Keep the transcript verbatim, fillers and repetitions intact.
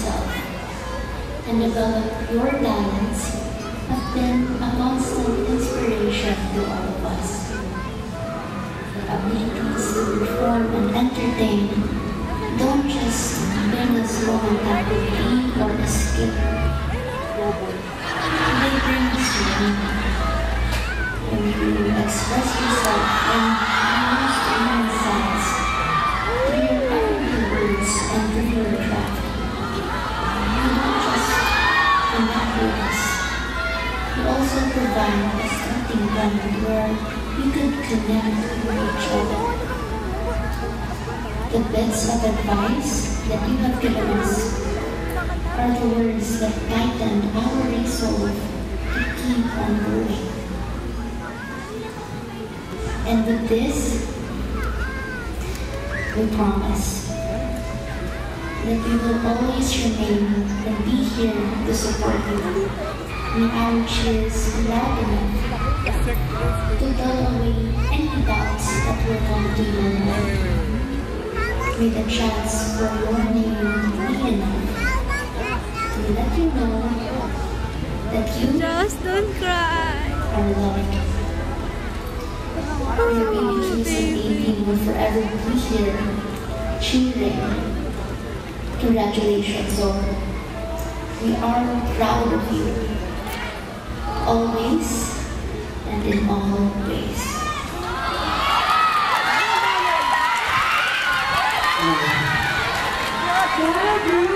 yourself and develop your talents have been a constant inspiration to all of us. Your abilities to perform and entertain don't just bring us momentarily or escape. They bring us meaning. When you express yourself in the most human sense, through your everyday words and through your craft, you don't just connect with us, you also provide a starting point where you could connect with each other. The bits of advice that you have given us are the words that tightened our resolve to keep on going. And with this, we promise that we will always remain and be here to support you. May our cheers be loud enough to dull away any doubts that will come to your mind. May the chance for your name be enough to let you know that you Just don't cry. are loved. Your baby kiss and baby will forever be here, cheering. Congratulations, Zor. We are proud of you, always and in all ways. Thank you.